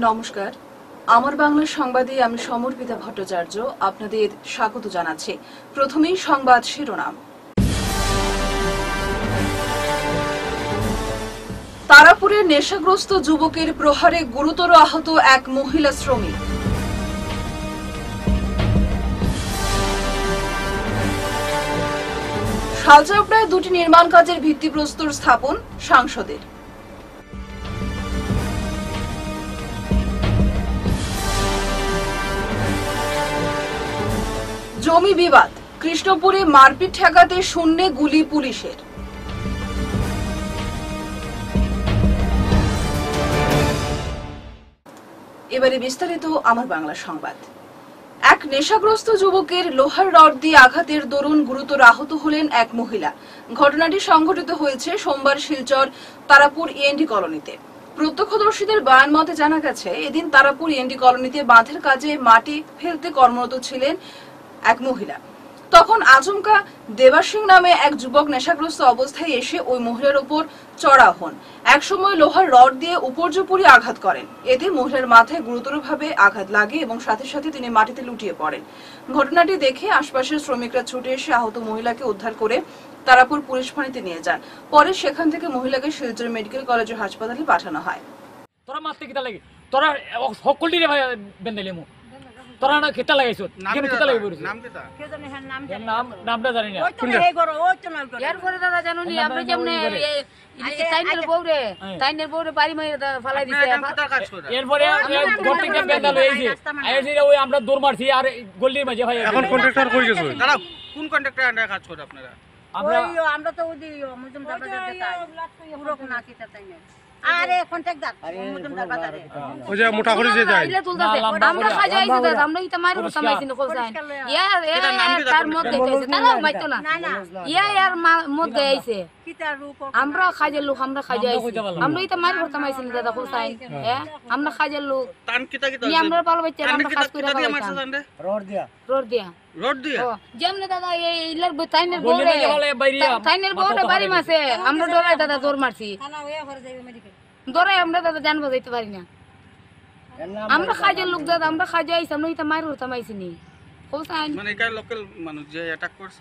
নমস্কার, আমার বাংলা সংবাদে আমি সমর্পিতা ভট্টাচার্য আপনাদের স্বাগত জানাচ্ছি। প্রথমেই সংবাদ শিরোনাম। তারাপুরের নেশাগ্রস্ত যুবকের প্রহারে গুরুতর আহত এক মহিলা শ্রমিক। শালচাপড়ায় দুটি নির্মাণ কাজের ভিত্তিপ্রস্তর স্থাপন সাংসদের। জমি বিবাদ, কৃষ্ণপুরে মারপিট ঠেকাতে শূন্যে গুলি পুলিশের। এবারে বিস্তারিত আমার বাংলা সংবাদ। এক নেশাগ্রস্ত যুবকের লোহার রড দিয়ে আঘাতের দরুন গুরুতর আহত হলেন এক মহিলা। ঘটনাটি সংঘটিত হয়েছে সোমবার শিলচর তারাপুর ইএনডি কলোনিতে। প্রত্যক্ষদর্শীদের বয়ান মতে জানা গেছে, এদিন তারাপুর ইএনডি কলোনিতে বাঁধের কাজে মাটি ফেলতে কর্মরত ছিলেন এক মহিলা। তখন আচমকা দেবাসিং নামে এক যুবক নেশাগ্রস্ত অবস্থায় এসে ওই মহিলার উপর চড়াও হন। একসময় লোহার রড দিয়ে উপর্যুপরি আঘাত করেন। এতে মহিলার মাথায় গুরুতরভাবে আঘাত লাগে এবং সাথে সাথে তিনি মাটিতে লুটিয়ে পড়েন। ঘটনাটি দেখে আশপাশের শ্রমিকরা ছুটে এসে আহত মহিলাকে উদ্ধার করে তারাপুর পুলিশ ফাঁড়িতে নিয়ে যান। পরে সেখান থেকে মহিলাকে শিলচর মেডিকেল কলেজ ও হাসপাতালে পাঠানো হয়। তোরা মারতে কিটা লাগে, তোরা সকলটি রে ভাই বেন্দাইলে মু তোরা না খেতা লাগাইছ কেন খেতা লাগি বলিস নাম কিটা কে জানে হ্যাঁ নামটা জানি না ওই তো এই গরো ওই তো না এর পরে দাদা জানো নি আমরা যেমনে তাইনের বউরে বাড়ি মাইরা ফালাই দিছে। এরপরে গটিকে বেন্দাল হইছে আইছে ওই আমরা দৌড় মারছি আর গল্লির মাঝে ভাই। এখন কন্ট্রাক্টর কই গেছে? দাঁড়াও, কোন কন্ট্রাক্টর আন্ডারে কাজ করে আপনারা? আমরা তো ওই মুজুম দাবাজার দেখাই পুরো না কিটা তাই না। আরে কন্ট্রাক্টর মুজুম দাবাজারে ওই যে মোটা করে যে যায় ইলে তুলতাছে আমরা খাজাইছি দাদা, আমরা ইতা মারি কামাইছি না কোসাইন তার মধ্যে গেছে তারা মাইতো না ইয়ার মধ্যে আইছে আমরা খাজের লোক, আমরা খাজাইছি আমরা ইতা মারি কামাইছি না দাদা কোসাইন। আমরা খাজের লোক টান কিটা কিটা আমরা পাল বাচ্চা আমরা কাজ করে রড দিয়া যেমনে দাদা এই ইলার তাইনের বউরে বাড়ি মাসে আমরা ডরাই দাদা জোর মারছি ডরাই আমরা দাদা জান বাজাইতে পারি না। আমরা খাজের লোক দাদা, আমরা খাজে আইছি আমরা ইতা মারি থামাইছি নি কোসাইন মানে একার লোকাল মানুষ যে অ্যাটাক করছে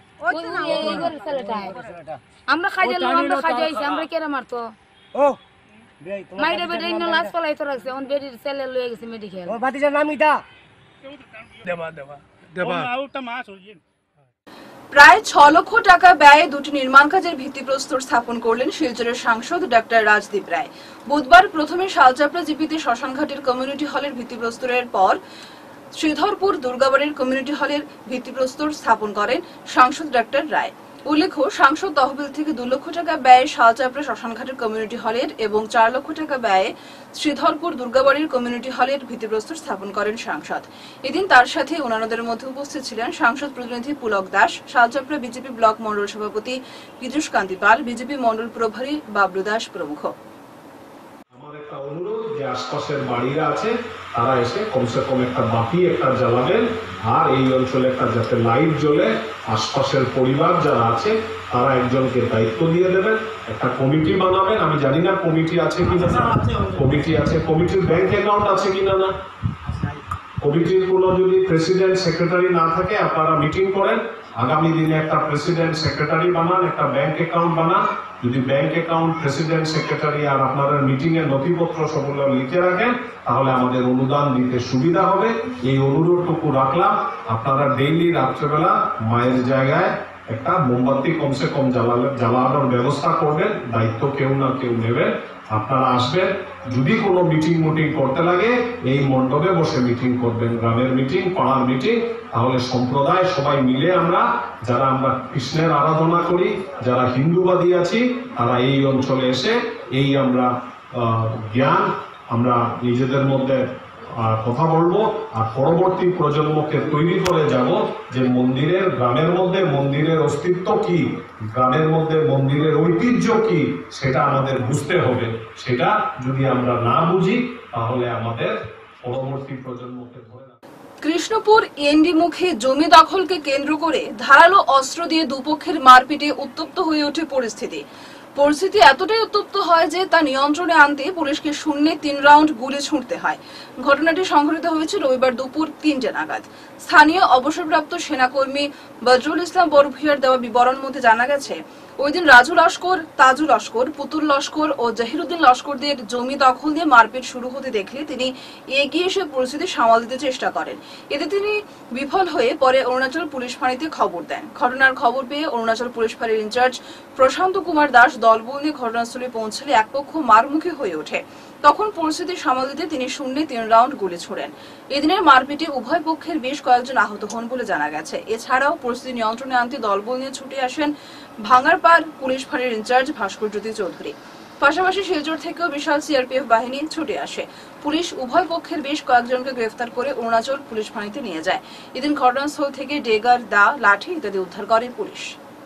আমরা খাজের লোক, আমরা খাজে আইছি আমরা কেরা মারতো ও মাইরে বেড়ে ইন্ন লাশ ফলাই তো রাখছে অন বেড়ির ছেলে লয়ে গেছে মেডিকেল। ও বাতিটার নাম ইটা দেবা প্রায় 6 লক্ষ টাকা ব্যয়ে দুটি নির্মাণ কাজের ভিত্তিপ্রস্তর স্থাপন করলেন শিলচরের সাংসদ ডক্টর রাজদীপ রায়। বুধবার প্রথমে শালচাপড়া জিপিতে শ্মশানঘাটের কমিউনিটি হলের ভিত্তিপ্রস্তরের পর শ্রীধরপুর দুর্গাবাড়ির কমিউনিটি হলের ভিত্তিপ্রস্তর স্থাপন করেন সাংসদ ডক্টর রায়। উল্লেখ্য, সাংসদ তহবিল থেকে 2 লক্ষ টাকা ব্যয়ে শালচাপড়া শ্মশানঘাটের কমিউনিটি হলের এবং 4 লক্ষ টাকা ব্যয়ে শ্রীধরপুর দুর্গাবাড়ির কমিউনিটি হলের ভিত্তিপ্রস্তর স্থাপন করেন সাংসদ। এদিন তার সাথে অন্যান্যদের মধ্যে উপস্থিত ছিলেন সাংসদ প্রতিনিধি পুলক দাস, শালচাপড়া বিজেপি ব্লক মন্ডল সভাপতি পীযূষ কান্তি পাল, বিজেপি মন্ডল প্রভারী বাবলু দাস প্রমুখ। আমার একটা অনুরোধ যে আশপাশের বাড়িরা আছে তারা এসে কমসে কম একটা বাতি একটা জ্বালাবেন, আর এই অঞ্চলে একটা যাতে লাইট জ্বলে আশপাশের পরিবার যারা আছে তারা একজনকে দায়িত্ব দিয়ে দেবেন, একটা কমিটি বানাবেন। আমি জানি না কমিটি আছে কিনা, কমিটি আছে, কমিটির ব্যাংক অ্যাকাউন্ট আছে কিনা না, কমিটির কোনো যদি প্রেসিডেন্ট সেক্রেটারি না থাকে আপনারা মিটিং করেন, আগামী দিনে একটা প্রেসিডেন্ট সেক্রেটারি বানান, একটা ব্যাংক অ্যাকাউন্ট বানান। যদি ব্যাংক অ্যাকাউন্ট, প্রেসিডেন্ট সেক্রেটারি আর আপনারা মিটিং এর নথিপত্র সবগুলো লিখে রাখেন তাহলে আমাদের অনুদান দিতে সুবিধা হবে। এই অনুরোধটুকু রাখলাম। আপনারা ডেইলি রাত্রেবেলা মায়ের জায়গায় একটা মোমবাতি কমসে কম জ্বালানোর ব্যবস্থা করবেন, দায়িত্ব কেউ না কেউ নেবেন। আপনারা আসবেন, যদি কোনো মিটিং করতে লাগে এই মণ্ডপে বসে মিটিং করবেন, গ্রামের মিটিং, পাড়ার মিটিং। তাহলে সম্প্রদায় সবাই মিলে আমরা যারা আমরা কৃষ্ণের আরাধনা করি, যারা হিন্দুবাদী আছি, তারা এই অঞ্চলে এসে এই আমরা জ্ঞান আমরা নিজেদের মধ্যে কথা বলবো আর পরবর্তী প্রজন্মকে তৈরি করে যাব যে মন্দিরের, গ্রামের মধ্যে মন্দিরের অস্তিত্ব কি, গ্রামের মধ্যে মন্দিরের ঐতিহ্য কি, সেটা আমাদের বুঝতে হবে। সেটা যদি আমরা না বুঝি তাহলে আমাদের পরবর্তী প্রজন্মকে ধরে রাখতে। কৃষ্ণপুর ইএনডি মুখে জমি দখলকে কেন্দ্র করে ধারালো অস্ত্র দিয়ে দুপক্ষের মারপিটে উত্তপ্ত হয়ে ওঠে পরিস্থিতি। পরিস্থিতি এতটাই উত্তপ্ত হয় যে তা নিয়ন্ত্রণে আনতে পুলিশকে শূন্যে 3 রাউন্ড গুলি ছুঁড়তে হয়। ঘটনাটি সংঘটিত হয়েছে রবিবার দুপুর 3টে নাগাদ। স্থানীয় অবসরপ্রাপ্ত সেনাকর্মী বজরুল ইসলাম বড়ভূঁইয়ার দেওয়া বিবরণ মধ্যে জানা গেছে, ওই দিন রাজু লস্কর, তাজু লস্কর, পুতুল লস্কর ও জাহিরুদ্দিন লস্করদের জমি দখল দিয়ে মারপিট শুরু হতে দেখলে তিনি এগিয়ে এসে পরিস্থিতি সামাল দিতে চেষ্টা করেন। এতে তিনি বিফল হয়ে পরে অরুণাচল পুলিশ ফাঁড়িতে খবর দেন। ঘটনার খবর পেয়ে অরুণাচল পুলিশ ফাঁড়ির ইনচার্জ প্রশান্ত কুমার দাস দলবল নিয়ে ঘটনাস্থলে পৌঁছলে এক পক্ষ মারমুখী হয়ে ওঠে। তখন পরিস্থিতি সামাল দিতে তিনি শূন্যে 3 রাউন্ড গুলি ছোড়েন। এদিনের মারপিটে উভয় পক্ষের বেশ কয়েকজন আহত হন বলে জানা গেছে। এছাড়াও পরিস্থিতি নিয়ন্ত্রণে আনতে দলবল নিয়ে ছুটে আসেন ভাঙারপাড় পুলিশ ফাঁড়ির ইনচার্জ ভাস্কর জ্যোতি চৌধুরী। পাশাপাশি শিলচর থেকেও বিশাল সিআরপিএফ বাহিনী ছুটে আসে। পুলিশ উভয় পক্ষের বেশ কয়েকজনকে গ্রেফতার করে অরুণাচল পুলিশ ফাঁড়িতে নিয়ে যায়। এদিন ঘটনাস্থল থেকে ডেগার, দা, লাঠি ইত্যাদি উদ্ধার করে পুলিশ।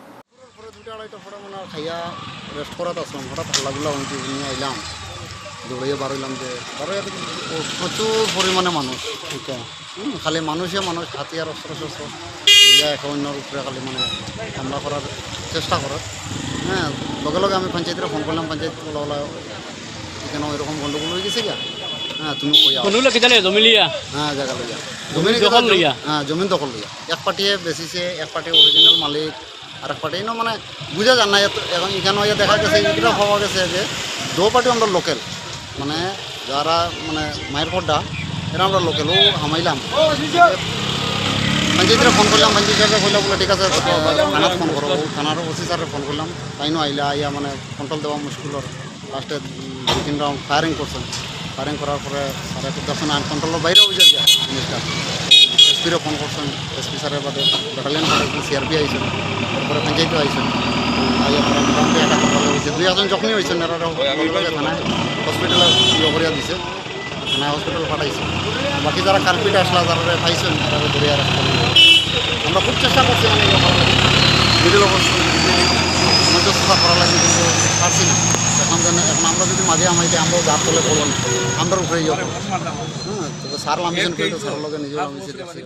দৌড়িয়ে বাড়াইলাম যে প্রচুর পরিমাণে মানুষ খালি মানুষে মানুষ হাতিয়ার অস্ত্র শস্ত্র এক অন্যর উপরে খালি মানে হামলা করার চেষ্টা করার। হ্যাঁ, লগে লগে আমি পঞ্চায়েতের ফোন করলাম, পঞ্চায়েত বলা এখানে ওইরকম গন্ডগোল হয়ে গেছে গা। হ্যাঁ, তুমি জমি লিয়া, হ্যাঁ জায়গা লইয়া জমি দখল লইয়া, হ্যাঁ জমিন দখল লইয়া এক পার্টিয়ে বেশিছে, এক পার্টি অরিজিনাল মালিক আর এক পার্টি মানে বুঝা যান না। এখন এখানে দেখা গেছে এটা পাওয়া গেছে যে 2 পার্টি আমরা লোকাল, মানে যারা মানে মায়ের পড্ডা এরা আমরা লোকেল। ও হামাইলাম পঞ্চায়েতের ফোন করলাম, পঞ্চায়েত সাহেব বললাম বলে ঠিক আছে থানার ফোন করো। থানার ওসি স্যারের ফোন করলাম, তাইনও আইলা আইয়া মানে কন্ট্রোল দেওয়া মুশকিল। লাস্টে 2-3 রাউন্ড ফায়ারিং করছেন। ফায়ারিং করার পরে স্যারের দর্শন আইন কন্ট্রোলের বাইরে হয়ে যায় জিনিসটা। এসপিরও ফোন করছেন, এসপি স্যারের বাদে ব্যাটালিয়ন সিআরপি আইছেন, তারপরে পঞ্চায়েতও আইছেন। আইয়া পরে মোটামুটি একটা কন্ট্রোল হয়েছে। 2 জন যখনই হয়েছেন এরা থানায় হসপিটালে ইয়ে করিয়া দিছে, থানায় হসপিটাল পাঠাইছে। বাকি যারা কালপিট আসলা যারা পাইছেন তারা ধরিয়া রাখতে আমরা খুব চেষ্টা করছি, মানে ইয়ে করা লাগে মিডিল অবস্থা সামঞ্জস্যতা করা লাগে, কিন্তু পারছি না। এখন আমরা যদি মাঝে আমাইতে আমরাও গাছ তোলে বলুন আমরার উপরে ইয়ে করবো। হ্যাঁ, তবে স্যার লামিয়েছেন স্যারের লগে নিজেও লামিয়েছে দেখছি।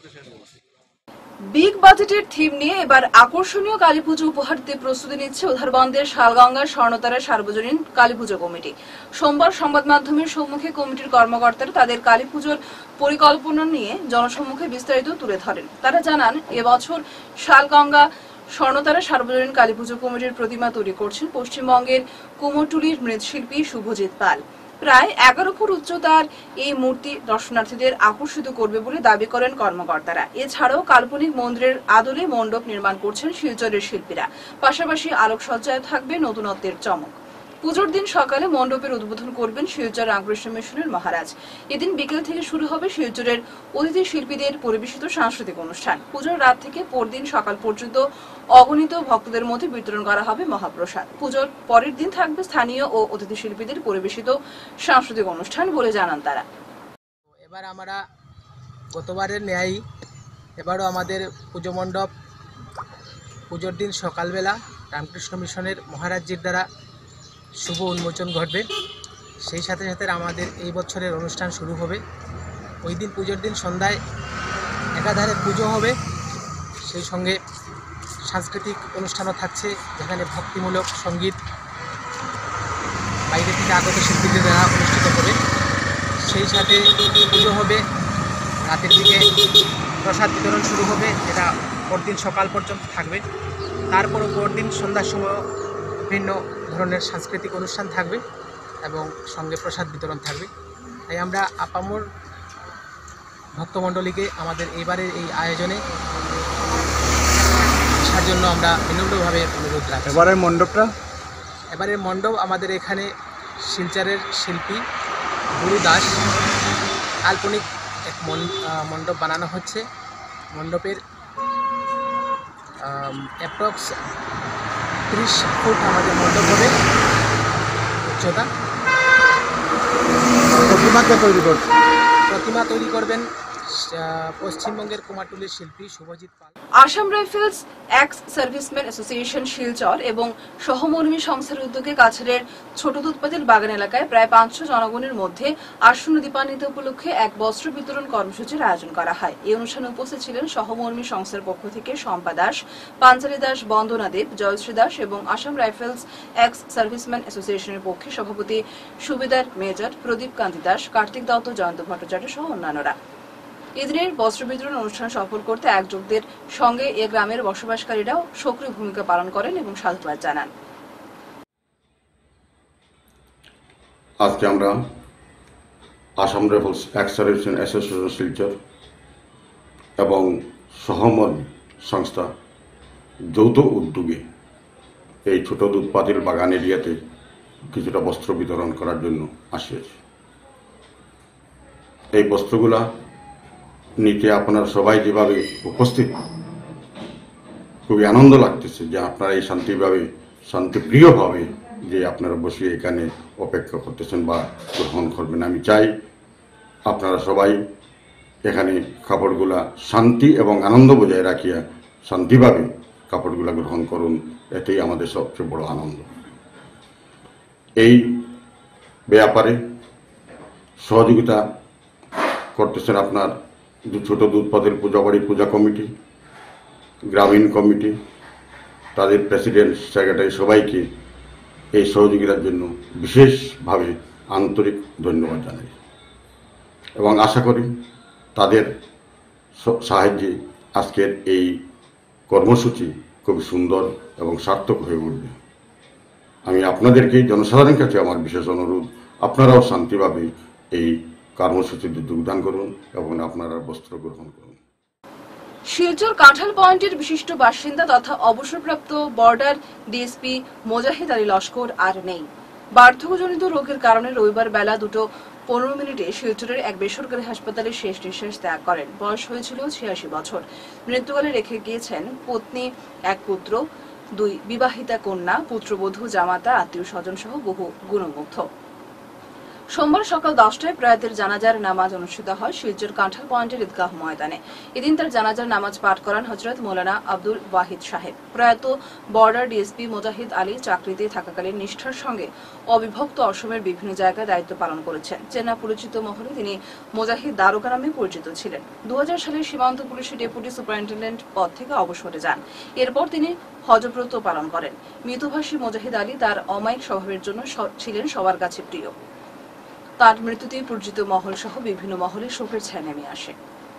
বিগ বাজেটের থিম নিয়ে এবার আকর্ষণীয় কালীপুজো উপহার দিতে প্রস্তুতি নিচ্ছে উধারবন্দের শালগঙ্গা স্বর্ণতারা সার্বজনীন কালীপুজো কমিটি। সোমবার সংবাদ মাধ্যমের সম্মুখে কমিটির কর্মকর্তারা তাদের কালীপুজোর পরিকল্পনা নিয়ে জনসম্মুখে বিস্তারিত তুলে ধরেন। তারা জানান, এবছর শালগঙ্গা স্বর্ণতারা সার্বজনীন কালীপুজো কমিটির প্রতিমা তৈরি করছেন পশ্চিমবঙ্গের কুমোরটুলির মৃৎশিল্পী শুভজিৎ পাল। প্রায় 11 ফুট উচ্চতার এই মূর্তি দর্শনার্থীদের আকর্ষিত করবে বলে দাবি করেন কর্মকর্তারা। এছাড়াও কাল্পনিক মন্দিরের আদলে মণ্ডপ নির্মাণ করছেন শিলচরের শিল্পীরা। পাশাপাশি আলোকসজ্জায় থাকবে নতুনত্বের চমক। পুজোর দিন সকালে মণ্ডপের উদ্বোধন করবেন শিলচর রামকৃষ্ণ মিশনের মহারাজ। এদিন বিকেল থেকে শুরু হবে শিলচরের অতিথি শিল্পীদের পরিবেশিত সাংস্কৃতিক অনুষ্ঠান। পুজোর রাত থেকে পরদিন সকাল পর্যন্ত অগণিত ভক্তদের মধ্যে বিতরণ করা হবে মহাপ্রসাদ। পুজোর পরের দিন থাকবে স্থানীয় ও অতিথি শিল্পীদের পরিবেশিত সাংস্কৃতিক অনুষ্ঠান বলে জানান তারা। এবার আমরা গতবারের ন্যায় এবারও আমাদের পুজো মণ্ডপ পুজোর দিন সকালবেলা রামকৃষ্ণ মিশনের মহারাজজির দ্বারা শুভ উন্মোচন ঘটবে। সেই সাথে সাথে আমাদের এই বছরের অনুষ্ঠান শুরু হবে। ওই দিন পুজোর দিন সন্ধ্যায় একাধারে পুজো হবে, সেই সঙ্গে সাংস্কৃতিক অনুষ্ঠানও থাকছে, যেখানে ভক্তিমূলক সঙ্গীত বাইরে থেকে আগত শিল্পীদের দ্বারা অনুষ্ঠিত হবে। সেই সাথে পুজো হবে, রাতের দিকে প্রসাদ বিতরণ শুরু হবে, যেটা পরদিন সকাল পর্যন্ত থাকবে। তারপরও পরদিন সন্ধ্যার সময় বিভিন্ন ধরনের সাংস্কৃতিক অনুষ্ঠান থাকবে এবং সঙ্গে প্রসাদ বিতরণ থাকবে। তাই আমরা আপামর ভক্তমণ্ডলীকে আমাদের এইবারের এই আয়োজনে আসার জন্য আমরা বিনম্রভাবে অনুরোধ রাখি। এবারের মণ্ডপ আমাদের এখানে শিলচরের শিল্পী গুরু দাস কাল্পনিক এক মণ্ডপ বানানো হচ্ছে। মণ্ডপের অ্যাপ্রক্স 30 ফুট আমাদের মণ্ডপ হবে উচ্চতা। প্রতিমা তৈরি করবেন পশ্চিমবঙ্গের কুমারটুলির শিল্পী Subhajit Pal. Assam Rifles ex serviceman association Silchar এবং সহমর্মী সংস্থার উদ্যোগে কাছাড়ের ছোট দুধপাতিল বাগান এলাকায় প্রায় 500 জনগণের মধ্যে আসন্ন দীপান্বিতা উপলক্ষে এক বস্ত্র বিতরণ কর্মসূচির আয়োজন করা হয়। এই অনুষ্ঠানে উপস্থিত ছিলেন সহমর্মী সংস্থার পক্ষ থেকে শম্পা দাস, পাঞ্চালী দাস, বন্দনা দেব, জয়শ্রী দাস এবং আসাম রাইফেলস এক্স সার্ভিসম্যান অ্যাসোসিয়েশনের পক্ষে সভাপতি সুবেদার মেজর প্রদীপ কান্তি দাস, কার্তিক দত্ত, জয়ন্ত ভট্টাচার্য সহ অন্যান্যরা। এদিনের বস্ত্র বিতরণ অনুষ্ঠান সফল করতে একযোগদের সঙ্গে এ গ্রামের বসবাসকারীরাও সক্রিয় ভূমিকা পালন করেন এবং সাধুবাদ জানান। আজকে আমরা Assam Rifles ex serviceman association Silchar এবং সহমর্মী সংস্থা যৌথ উদ্যোগে এই ছোট দুধপাতিল বাগান এরিয়াতে কিছুটা বস্ত্র বিতরণ করার জন্য আসিয়েছি। এই বস্ত্রগুলা নিতে আপনারা সবাই যেভাবে উপস্থিত, খুবই আনন্দ লাগতেছে যে আপনারা এই শান্তিপ্রিয়ভাবে যে আপনারা বসে এখানে অপেক্ষা করতেছেন বা গ্রহণ করবেন। আমি চাই আপনারা সবাই এখানে কাপড়গুলা শান্তি এবং আনন্দ বজায় রাখিয়া শান্তিভাবে কাপড়গুলা গ্রহণ করুন, এটাই আমাদের সবচেয়ে বড় আনন্দ। এই ব্যাপারে সহযোগিতা করতেছেন আপনার ছোট দুধপাতিল পূজাবাড়ি পূজা কমিটি, গ্রামীণ কমিটি, তাদের প্রেসিডেন্ট, সেক্রেটারি সবাইকে এই সহযোগিতার জন্য বিশেষভাবে আন্তরিক ধন্যবাদ জানাই এবং আশা করি তাদের সাহায্যে আজকের এই কর্মসূচি খুব সুন্দর এবং সার্থক হয়ে উঠবে। আমি আপনাদেরকে, জনসাধারণের কাছে আমার বিশেষ অনুরোধ, আপনারাও শান্তিভাবে এই কর্মসূচিতে যোগদান করুন এবং আপনারা বস্ত্র গ্রহণ করুন। শিলচর কাঁঠাল পয়েন্টের বিশিষ্ট বাসিন্দা তথা অবসরপ্রাপ্ত বর্ডার ডিএসপি মোজাহিদ আলী লস্কর আর নেই। বার্ধক্যজনিত রোগের কারণে রবিবার বেলা 2:15 শিলচরের এক বেসরকারি হাসপাতালে শেষ নিঃশ্বাস ত্যাগ করেন। বয়স হয়েছিল 86 বছর। মৃত্যুকালে রেখে গিয়েছেন পত্নী, এক পুত্র, 2 বিবাহিতা কন্যা, পুত্রবধূ, জামাতা, আত্মীয় স্বজন সহ বহু গুণমুগ্ধ। সোমবার সকাল 10টায় প্রয়াতের জানাজার নামাজ অনুষ্ঠিত হয় শিলচর কাঁঠাল পয়েন্টের ঈদগাহ ময়দানে। এদিন তার জানাজার নামাজ পাঠ করান হযরত মৌলানা আব্দুল ওয়াহিদ সাহেব। প্রয়াত বর্ডার ডিএসপি মোজাহিদ আলী চাকরিতে থাকাকালীন নিষ্ঠার সঙ্গে অবিভক্ত অসমের বিভিন্ন জায়গায় দায়িত্ব পালন করেছেন। চেনা পরিচিত মহলে তিনি মোজাহিদ দারোগা নামে পরিচিত ছিলেন। 2000 সালে সীমান্ত পুলিশের ডেপুটি সুপারিনটেন্ডেন্ট পদ থেকে অবসরে যান। এরপর তিনি হজব্রত পালন করেন। মৃতভাষী মোজাহিদ আলী তার অমায়িক স্বভাবের জন্য ছিলেন সবার কাছে প্রিয়। তার মৃত্যুতে পরিচিত মহল সহ বিভিন্ন মহলে শোকের ছায়া নেমে আসে।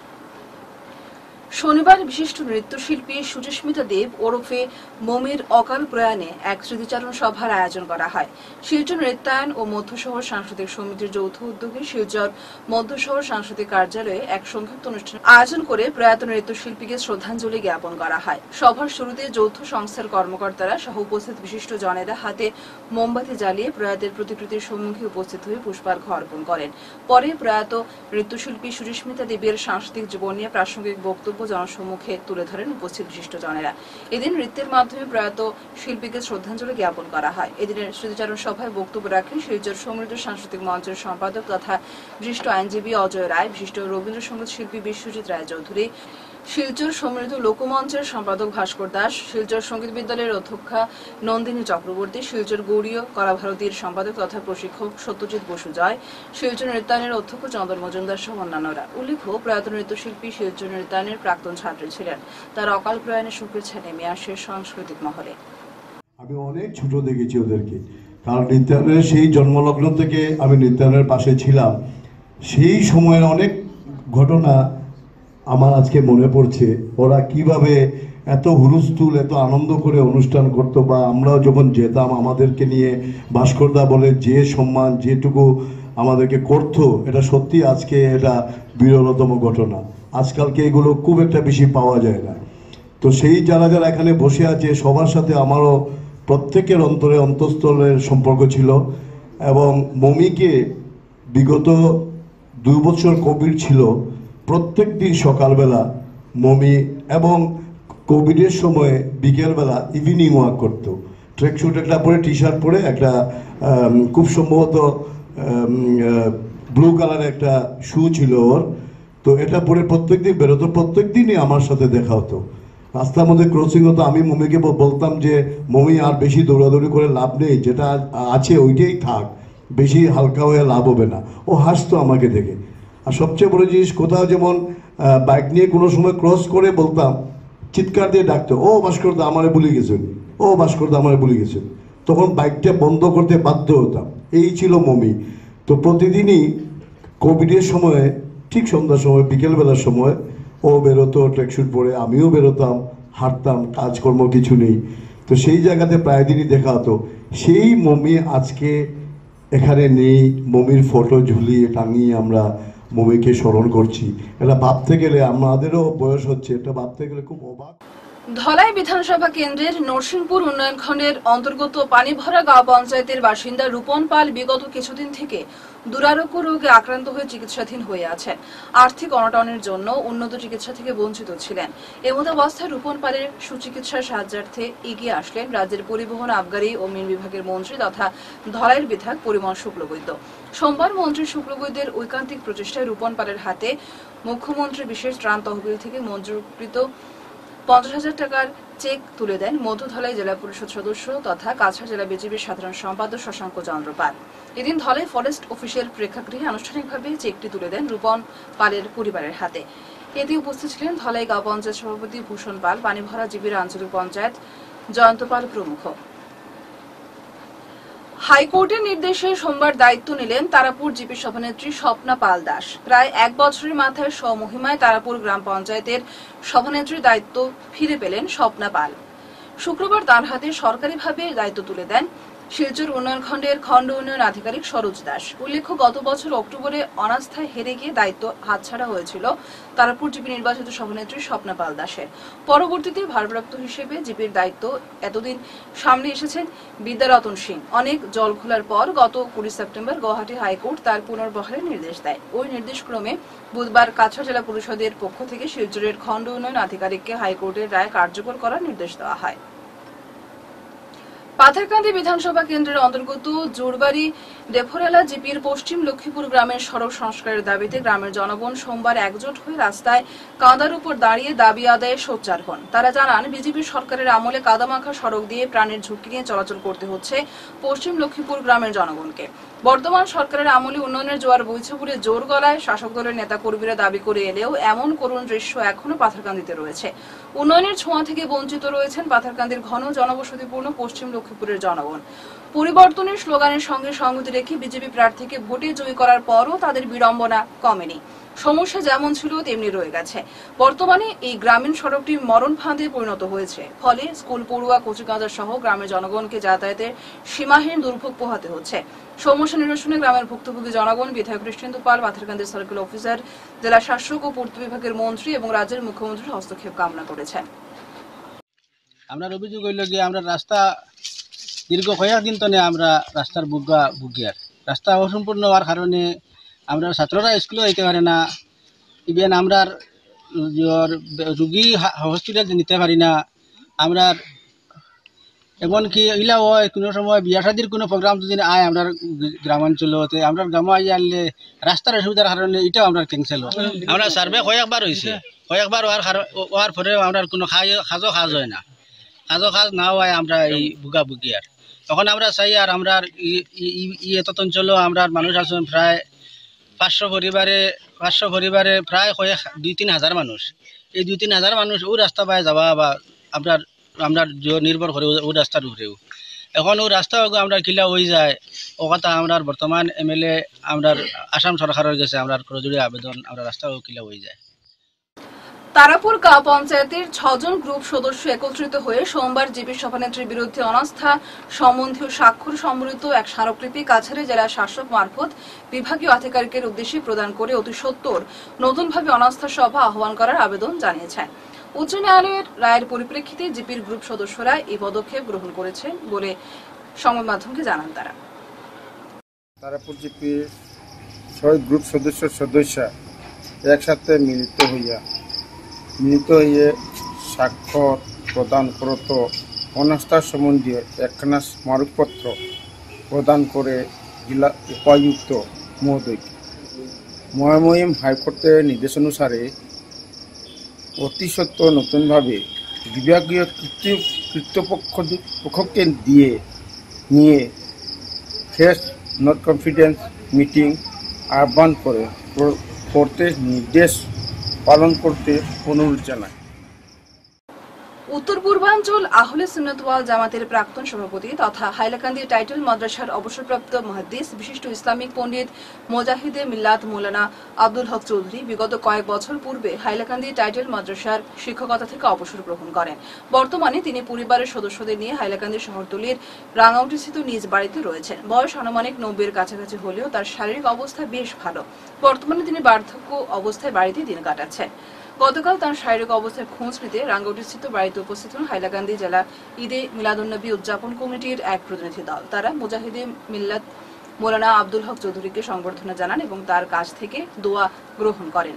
শনিবার বিশিষ্ট নৃত্যশিল্পী সুচিস্মিতা দেব ওরফে মমির অকাল প্রয়াণে এক স্মৃতিচারণ সভার আয়োজন করা হয়। শিলচর নৃত্যায়ন ও মধ্যশহর সাংস্কৃতিক সমিতির যৌথ উদ্যোগে শিলচর মধ্যশহর সাংস্কৃতিক কার্যালয়ে এক সংক্ষিপ্ত অনুষ্ঠান আয়োজন করে প্রয়াত নৃত্যশিল্পীকে শ্রদ্ধাঞ্জলি জ্ঞাপন করা হয়। সভার শুরুতে যৌথ সংস্থার কর্মকর্তারা সহ উপস্থিত বিশিষ্ট জনেরা হাতে মোমবাতি জ্বালিয়ে প্রয়াতের প্রতিকৃতির সম্মুখে উপস্থিত হয়ে পুষ্পার্ঘ অর্পণ করেন। পরে প্রয়াত নৃত্যশিল্পী সুচিস্মিতা দেবের সাংস্কৃতিক জীবন নিয়ে প্রাসঙ্গিক বক্তব্য জনসম্মুখে তুলে ধরেন উপস্থিত বিশিষ্ট জনেরা। এদিন নৃত্যের মাধ্যমে প্রয়াত শিল্পীকে শ্রদ্ধাঞ্জলি জ্ঞাপন করা হয়। এদিনের স্মৃতিচারণ সভায় বক্তব্য রাখেন শিলচর সমৃদ্ধ সাংস্কৃতিক মঞ্চের সম্পাদক তথা বিশিষ্ট আইনজীবী অজয় রায়, বিশিষ্ট রবীন্দ্রসঙ্গীত শিল্পী বিশ্বজিৎ রায় চৌধুরী, শিলচর সমৃদ্ধ লোকমঞ্চের সম্পাদক ভাস্কর দাস, শিলচর সঙ্গীত বিদ্যালয়ের অধ্যক্ষা নন্দিনী চক্রবর্তী, শিলচর গৌড়ীয় কলাভারতীর সম্পাদক তথা প্রশিক্ষক সত্যজিৎ বসু জয়, শিলচর নৃত্যায়নের অধ্যক্ষ চন্দন মজুমদার সহ অন্যান্যরা। উল্লেখ্য, প্রয়াত নৃত্যশিল্পী শিলচর নৃত্যায়নের প্রাক্তন ছাত্রী ছিলেন। তার অকাল প্রয়াণে শোকের ছায়া নেমে আসে সাংস্কৃতিক মহলে। আমি অনেক ছোট দেখেছি ওদেরকে, কারণ নৃত্যায়নের সেই জন্মলগ্ন থেকে আমি নৃত্যায়নের পাশে ছিলাম। সেই সময়ের অনেক ঘটনা আমার আজকে মনে পড়ছে। ওরা কিভাবে এত হুলস্থুল, এত আনন্দ করে অনুষ্ঠান করতো, বা আমরাও যখন যেতাম আমাদেরকে নিয়ে ভাস্করদা বলে যে সম্মান যেটুকু আমাদেরকে করতো, এটা সত্যি আজকে এটা বিরলতম ঘটনা। আজকালকে এগুলো খুব একটা বেশি পাওয়া যায় না। তো সেই যারা যারা এখানে বসে আছে সবার সাথে আমারও প্রত্যেকের অন্তরে অন্তঃস্থলের সম্পর্ক ছিল। এবং মমিকে বিগত 2 বছর কোভিড ছিল, প্রত্যেক দিন সকালবেলা মমি এবং কোভিডের সময় বিকেলবেলা ইভিনিং ওয়াক করতো। ট্রেক শুট একটা পরে, টি শার্ট পরে, একটা খুব সম্ভবত ব্লু কালারের একটা শু ছিল ওর। তো এটা পরে প্রত্যেকদিন বেরোতো, প্রত্যেক দিনই আমার সাথে দেখা হতো। রাস্তার মধ্যে ক্রসিং হতো, আমি মমিকে বলতাম যে মমি আর বেশি দৌড়াদৌড়ি করে লাভ নেই, যেটা আছে ওইটাই থাক, বেশি হালকা হয়ে লাভ হবে না। ও হাসতো আমাকে দেখে। আর সবচেয়ে বড় জিনিস, কোথাও যেমন বাইক নিয়ে কোনো সময় ক্রস করে বলতাম, চিৎকার দিয়ে ডাকতো, ও ভাস্করদা আমারে ভুলে গেছেন, ও ভাস্করদা আমারে ভুলে গেছেন। তখন বাইকটা বন্ধ করতে বাধ্য হতাম। এই ছিল মমি। তো প্রতিদিনই কোভিডের সময়ে ঠিক সন্ধ্যার সময়, বিকেলবেলার সময় ও বেরোতো ট্র্যাকস্যুট পরে, আমিও বেরোতাম, হাঁটতাম, কাজকর্ম কিছু নেই। তো সেই জায়গাতে প্রায় দিনই দেখা হতো। সেই মমি আজকে এখানে নেই। মমির ফটো ঝুলিয়ে টাঙিয়ে আমরা মমিকে স্মরণ করছি। এটা ভাবতে গেলে, আমাদেরও বয়স হচ্ছে, এটা ভাবতে গেলে খুব অবাক। ধলাই বিধানসভা কেন্দ্রের নরসিংপুর উন্নয়ন খণ্ডের অন্তর্গত পানিভরা গাঁও পঞ্চায়েতের বাসিন্দা রূপন পাল বিগত কিছুদিন থেকে দুরারোগ্য রোগে আক্রান্ত হয়ে চিকিৎসাধীন হয়ে আছেন। আর্থিক অনটনের জন্য উন্নত চিকিৎসা থেকে বঞ্চিত ছিলেন। এমত অবস্থায় রূপন পালের সুচিকিৎসার সাহায্যার্থে এগিয়ে আসলেন রাজ্যের পরিবহন, আবগারি ও মিন বিভাগের মন্ত্রী তথা ধলাইয়ের বিধায়ক পরিমল শুক্লবৈদ্য। সোমবার মন্ত্রী শুক্লবৈদ্যের ঐকান্তিক প্রচেষ্টায় রূপন পালের হাতে মুখ্যমন্ত্রী বিশেষ ত্রাণ তহবিল থেকে মঞ্জুরকৃত 50,000 টাকার চেক তুলে দেন মধ্য ধলাই জেলা পরিষদ সদস্য তথা কাছাড় জেলা বিজেপির সাধারণ সম্পাদক শশাঙ্ক চন্দ্র পাল। এদিন ধলাই ফরেস্ট অফিসের প্রেক্ষাগৃহে আনুষ্ঠানিকভাবে চেকটি তুলে দেন রূপন পালের পরিবারের হাতে। এতে উপস্থিত ছিলেন ধলাই গাঁও পঞ্চায়েত সভাপতি ভূষণ পাল, পানিভরা জিবির আঞ্চলিক পঞ্চায়েত জয়ন্ত পাল প্রমুখ। হাইকোর্টের নির্দেশে সোমবার দায়িত্ব নিলেন তারাপুর জিপি সভানেত্রী স্বপ্না পাল দাস। প্রায় 1 বছরের মাথায় স্বমহিমায় তারাপুর গ্রাম পঞ্চায়েতের সভানেত্রীর দায়িত্ব ফিরে পেলেন স্বপ্না পাল। শুক্রবার তার হাতে সরকারিভাবে দায়িত্ব তুলে দেন শিলচর উন্নয়ন খণ্ডের খণ্ড উন্নয়ন আধিকারিক সরোজ দাস। উল্লেখ্য, গত বছর অক্টোবরে অনাস্থায় হেরে গিয়ে দায়িত্ব হাতছাড়া হয়েছিল তারাপুর জিপি নির্বাচিত সভানেত্রী স্বপ্না পাল দাসের। পরবর্তীতে ভারপ্রাপ্ত হিসেবে জিপির দায়িত্ব এতদিন সামনে এসেছেন বিদ্যারতন সিং। অনেক জল খোলার পর গত 20 সেপ্টেম্বর গুয়াহাটি হাইকোর্ট তার পুনর্বহালের নির্দেশ দেয়। ওই নির্দেশক্রমে বুধবার কাছাড় জেলা পরিষদের পক্ষ থেকে শিলচরের খণ্ড উন্নয়ন আধিকারিককে হাইকোর্টের রায় কার্যকর করার নির্দেশ দেওয়া হয়। পাথারকান্দি বিধানসভা কেন্দ্রের অন্তর্গত জোরবাড়ি ডেফোরেলা জিপির পশ্চিম লক্ষ্মীপুর গ্রামের সড়ক সংস্কারের দাবিতে গ্রামের জনগণ সোমবার একজোট হয়ে রাস্তায় কাঁদার উপর দাঁড়িয়ে দাবি আদায়ে সোচ্চার হন। তারা জানান, বিজেপি সরকারের আমলে কাদামাখা সড়ক দিয়ে প্রাণের ঝুঁকি নিয়ে চলাচল করতে হচ্ছে পশ্চিম লক্ষ্মীপুর গ্রামের জনগণকে। বর্তমান সরকারের আমলে উন্নয়নের জোয়ার বইছে বলে জোর গলায় শাসক দলের নেতাকর্মীরা দাবি করে এলেও এমন করুণ দৃশ্য এখনো পাথারকান্দিতে রয়েছে। উন্নয়নের ছোঁয়া থেকে বঞ্চিত রয়েছেন পাথারকান্দির ঘন জনবসতিপূর্ণ পশ্চিম লক্ষ্মীপুরের জনগণ। পরিবর্তনের স্লোগানের সঙ্গে সঙ্গতি রেখে বিজেপি প্রার্থীকে ভোটে জয়ী করার পরও তাদের বিড়ম্বনা কমেনি। সমস্যা যেমন ছিল তেমনি রয়ে গেছে। বর্তমানে এই গ্রামীণ সড়কটি মরণ ফাঁদে পরিণত হয়েছে। ফলে স্কুল পড়ুয়া, কচিকাঁচা সহ গ্রামের জনগণকে যাতায়াতের সীমাহীন দুর্ভোগ পোহাতে হচ্ছে। সমস্যা নিরসনে গ্রামের ভুক্তভোগী জনগণ বিধায়ক কৃষ্ণেন্দু পাল, পাথারকান্দির সার্কেল অফিসার, জেলা শাসক ও পূর্ত বিভাগের মন্ত্রী এবং রাজ্যের মুখ্যমন্ত্রীর হস্তক্ষেপ কামনা করেছেন। আমরা অভিযোগ হইল গিয়ে আমরা রাস্তা দীর্ঘ কয়েকদিন তনে আমরা রাস্তার বুকিয়ার রাস্তা অসম্পূর্ণ হওয়ার কারণে আমরা ছাত্ররা স্কুলে যাইতে পারে না। ইভেন আমরা রুগী হসপিটাল নিতে পারি না। আমরা এমনকি এগুলা হয় কোনো সময় বিয়া শাদির কোনো প্রোগ্রাম যদি আয় আমরা গ্রামাঞ্চলতে আমরা গ্রামে আইয়া আনলে রাস্তার অসুবিধার কারণে এটাও আমরা ক্যান্সেল হয়। আমরা সার্ভে কয়েকবার হয়েছে, কয়েকবার হওয়ার পরেও আমরা কোনো কাজও হয় না। কাজও না হয় আমরা এই বুকি আর তখন আমরা চাই আর আমরা এত অঞ্চলও আমরা মানুষ আছেন প্রায় 500 পরিবারে প্রায় 2-3 হাজার মানুষ। এই 2-3 হাজার মানুষ ও রাস্তা পায় যাওয়া বা আমরা নির্ভর করে ও রাস্তার উপরেও। এখন ও রাস্তা আমরা কিলা হয়ে যায় ও কথা আমরা বর্তমান MLA আমরা আসাম সরকারের কাছে আমরা করজোড়ে আবেদন আমরা রাস্তাও কিলা হয়ে যায়। তারাপুর গাঁও পঞ্চায়েতের 6 জন গ্রুপ সদস্য একত্রিত হয়ে সোমবার জিপি সভানেত্রীর বিরুদ্ধে অনাস্থা সম্বন্ধীয় স্বাক্ষর সম্বলিত এক স্মারকলিপি কাছাড় জেলা শাসক মারফত বিভাগীয় আধিকারিকের উদ্দেশ্যে প্রদান করে অতি সত্বর নতুনভাবে অনাস্থা সভা আহ্বান করার আবেদন জানিয়েছেন। উচ্চ ন্যায়ালয়ের রায়ের পরিপ্রেক্ষিতে জিপির গ্রুপ সদস্যরা এই পদক্ষেপ গ্রহণ করেছেন বলে সংবাদ মাধ্যমকে জানান তারা। তারাপুর জিপির 6 গ্রুপ সদস্য একসাথে মিলিত হয়ে স্বাক্ষর প্রদান করত অনাস্থা সম্বন্ধীয় একখানা স্মারকপত্র প্রদান করে জেলা উপায়ুক্ত মহোদয়। মহামহিম হাইকোর্টের নির্দেশ অনুসারে অতি সত্ত্ব নতুনভাবে বিভাগীয় কর্তৃপক্ষকে নিয়ে ফ্রেশ নট কনফিডেন্স মিটিং আহ্বান করতে নির্দেশ পালন করতে অনুরোধ জানায়। উত্তর পূর্বাঞ্চল আহলে সুন্নাত ওয়াল জামাতের প্রাক্তন সভাপতি তথা হাইলাকান্দি টাইটেল মাদ্রাসার অবসরপ্রাপ্ত মুহাদ্দিস বিশিষ্ট ইসলামিক পণ্ডিত মোজাহিদে মিল্লাত মৌলানা আব্দুল হক চৌধুরী বিগত কয়েক বছর পূর্বে হাইলাকান্দি টাইটেল মাদ্রাসার শিক্ষকতা থেকে অবসর গ্রহণ করেন। বর্তমানে তিনি পরিবারের সদস্যদের নিয়ে হাইলাকান্দি শহরতলির রাঙাউটিস্থিত নিজ বাড়িতে রয়েছেন। বয়স আনুমানিক 90-এর কাছাকাছি হলেও তার শারীরিক অবস্থা বেশ ভালো। বর্তমানে তিনি বার্ধক্য অবস্থায় বাড়িতে দিন কাটাচ্ছেন। গতকাল তার শারীরিক অবস্থার খোঁজ নিতে রাঙ্গাউটিস্থিত বাড়িতে উপস্থিত হন হাইলাকান্দি জেলা ঈদে মিলাদুন্নবী উদযাপন কমিটির এক প্রতিনিধি দল। তারা মুজাহিদে মিল্লাত মৌলানা আব্দুল হক চৌধুরীকে সংবর্ধনা জানান এবং তার কাছ থেকে দোয়া গ্রহণ করেন।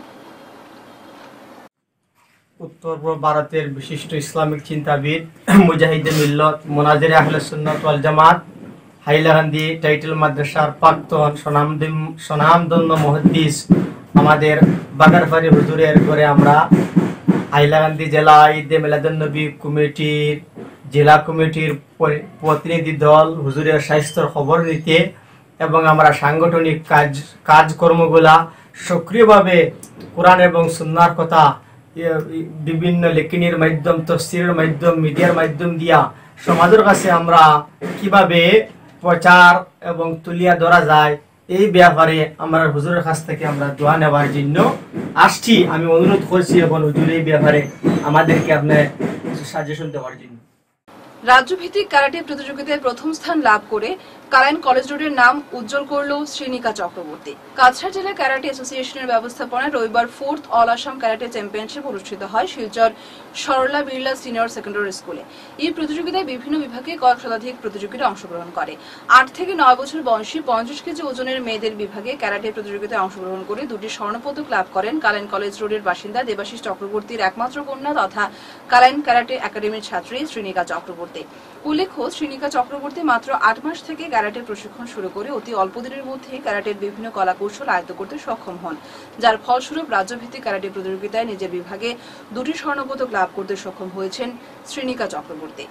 উত্তর পূর্ব ভারতের বিশিষ্ট ইসলামিক চিন্তাবিদ মুজাহিদে মিল্লাত মোনাজির আহলে সুন্নাত ওয়াল জামাত হাইলাকান্দি টাইটেল মাদ্রাসার প্রাক্তন স্বনামধন্য মুহাদ্দিস আমাদের বাগারবাড়ি হুজুরের ঘরে আমরা হাইলাকান্দি জেলা ঈদে মিলাদুন্নবী কমিটির জেলা কমিটির প্রতিনিধি দল হুজুরের স্বাস্থ্যের খবর নিতে এবং আমরা সাংগঠনিক কাজকর্মগুলা সক্রিয়ভাবে কোরআন এবং সুন্নাহর কথা বিভিন্ন লেখনীর মাধ্যম তফসিরের মাধ্যম মিডিয়ার মাধ্যম দিয়া সমাজের কাছে আমরা কিভাবে প্রচার এবং তুলিয়া ধরা যায় এই ব্যাপারে আমরা হুজুরের কাছ থেকে আমরা দোয়া নেওয়ার জন্য আসছি। আমি অনুরোধ করছি এবং হুজুর এই ব্যাপারে আমাদেরকে আপনার সাজেশন দেওয়ার জন্য। রাজ্যভিত্তিক ক্যারাটে প্রতিযোগিতায় প্রথম স্থান লাভ করে কালাইন কলেজ রোডের নাম উজ্জ্বল করল শ্রীনিকা চক্রবর্তী। কাছাড় জেলা ক্যারাটে অ্যাসোসিয়েশনের ব্যবস্থাপনায় রবিবার 4th all Assam karate championship অনুষ্ঠিত হয় শিলচর সরলা বিড়লা সিনিয়র সেকেন্ডারি স্কুলে। এই প্রতিযোগিতায় বিভিন্ন বিভাগে কয়েক শতাধিক প্রতিযোগীরা অংশগ্রহণ করে। 8 থেকে 9 বছর বয়সী 50 কেজি ওজনের মেয়েদের বিভাগে ক্যারাটে প্রতিযোগিতায় অংশগ্রহণ করে 2টি স্বর্ণপদক লাভ করেন কালাইন কলেজ রোডের বাসিন্দা দেবাশিস চক্রবর্তীর একমাত্র কন্যা তথা কালাইন ক্যারাটে একাডেমির ছাত্রী শ্রীনিকা চক্রবর্তী। উল্লেখ্য, শ্রীনিকা চক্রবর্তী মাত্র 8 মাস থেকে ক্যারাটের প্রশিক্ষণ শুরু করে অতি অল্প দিনের মধ্যে ক্যারাটের বিভিন্ন কলাকৌশল আয়ত্ত করতে সক্ষম হন, যার ফলস্বরূপ রাজ্যভিত্তিক ক্যারাটে প্রতিযোগিতায় নিজের বিভাগে 2টি স্বর্ণপদক লাভ করতে সক্ষম হয়েছেন শ্রীনিকা চক্রবর্তী।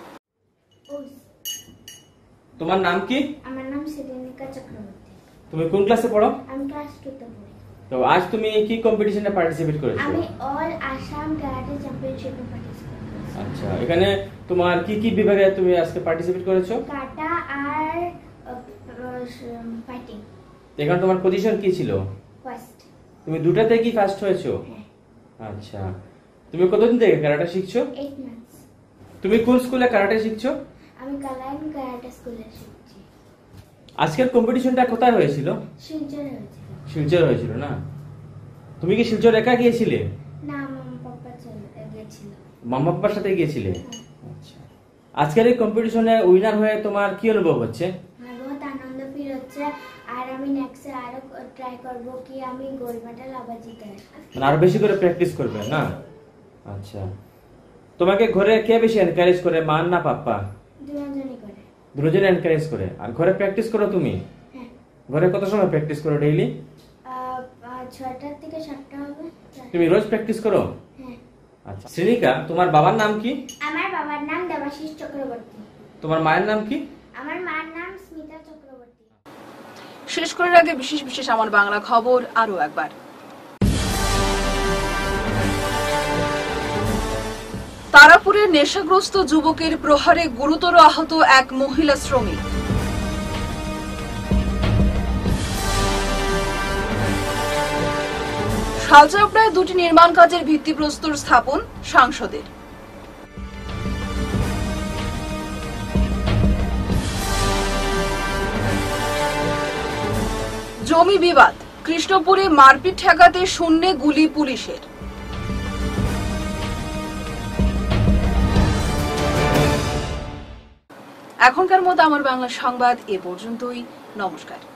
তোমার নাম কি? আমার নাম শ্রীনিকা চক্রবর্তী। তুমি কোন ক্লাসে পড়ো? আমি ক্লাস 2তে পড়ি। তো আজ তুমি কি কম্পিটিশনে পার্টিসিপেট করেছো? আমি অল আসাম ক্যারাটে চ্যাম্পিয়নশিপে পার্টিসিপেট করেছি। আচ্ছা, এখানে তোমার কি কি বিভাগে তুমি আজকে পার্টিসিপেট করেছো? কাটা আর ফাইটিং। এখানে তোমার পজিশন কি ছিল? ফার্স্ট। তুমি দুটাতে কি ফার্স্ট হয়েছো? হ্যাঁ। আচ্ছা, তুমি কতদিন থেকে ক্যারাটে শিখছো? 8 মান্থস। তুমি কোন স্কুলে ক্যারাটে শিখছো? আমি কালাইন ক্যারাটে স্কুলে শিখছি। আজকের কম্পিটিশনটা কোথায় হয়েছিল? শিলচরে হয়েছিল। শিলচরে হয়েছিল না? তুমি কি শিলচর একা গিয়েছিলে? না, মামা পাপা গিয়েছিল। মামা পাপার সাথে গিয়েছিলে? আচ্ছা, আজকের এই কম্পিটিশনে উইনার হয়ে তোমার কি অনুভব হচ্ছে? বহুত আনন্দ ফিল হচ্ছে আর আমি নেক্সট আরো ট্রাই করব কি আমি গোল্ড মেডেল আবার জিতে আসব। আরো বেশি করে প্র্যাকটিস করবে না? আচ্ছা, তোমাকে ঘরে কে বেশি এনকারেজ করে, মা না পাপা? দুজনেই করে। দুজনে এনকারেজ করে। আর ঘরে প্র্যাকটিস করো তুমি? হ্যাঁ। ঘরে কত সময় প্র্যাকটিস করো ডেইলি? 6টা থেকে 7টা হবে। তুমি রোজ প্র্যাকটিস করো? হ্যাঁ। আচ্ছা, শ্রীনিকা, তোমার বাবার নাম কি? আমার বাবার নাম দেবাশিস চক্রবর্তী। তোমার মায়ের নাম কি? আমার মার নাম স্মিতা চক্রবর্তী। শেষ করার আগে বিশেষ আমার বাংলা খবর আরো একবার। তারাপুরের নেশাগ্রস্ত যুবকের প্রহারে গুরুতর আহত এক মহিলা শ্রমিক। শালচাপড়ায় 2টি নির্মাণ কাজের ভিত্তিপ্রস্তর স্থাপন সাংসদের। জমি বিবাদ, কৃষ্ণপুরে মারপিট ঠেকাতে শূন্যে গুলি পুলিশের। এখনকার মতো আমার বাংলা সংবাদ এ পর্যন্তই। নমস্কার।